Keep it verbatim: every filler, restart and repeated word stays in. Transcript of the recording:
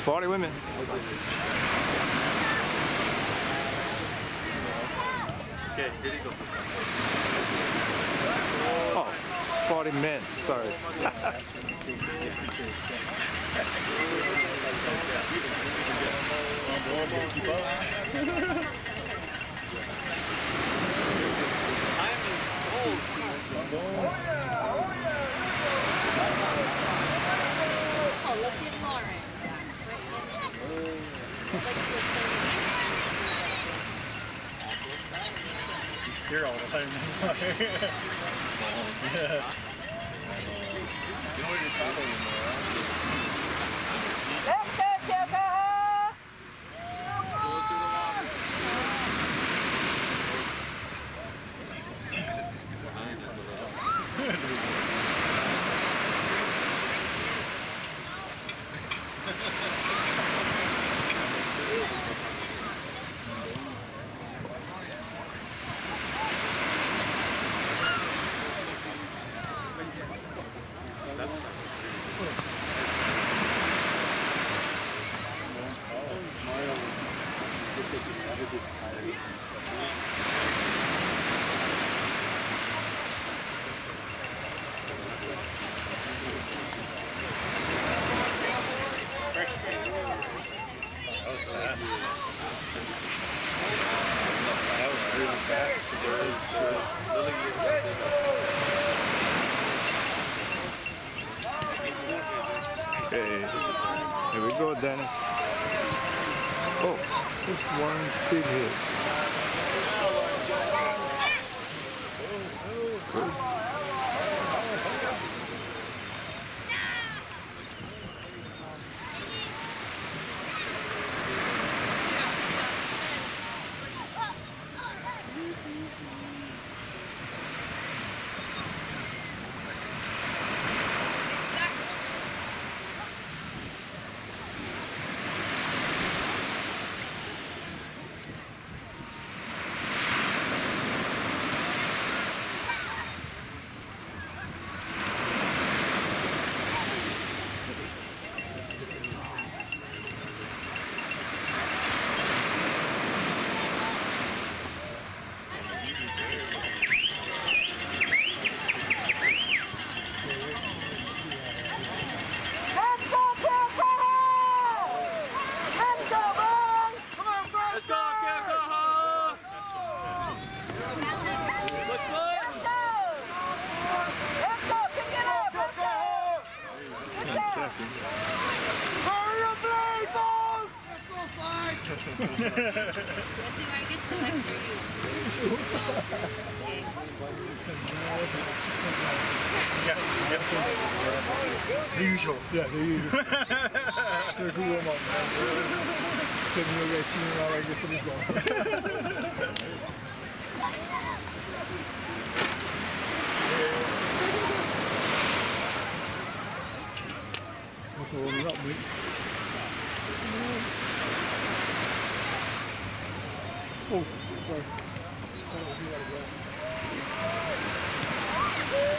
forty women. Okay, here you go. Oh, forty men, sorry. Oh, look at Lauren. You steer all the time. That's why. Yeah. You know what you're traveling in there, Okay, here we go, Dennis. Oh, this one's big hit. Good. Hurry up, people! Let's go fight! Let's see where I get to next for you. Yeah, yeah. The usual. Yeah, the usual. They're cool them up, man. Sitting here, guys, seeing all like this for this one. What's all up, mate? Oh, sorry.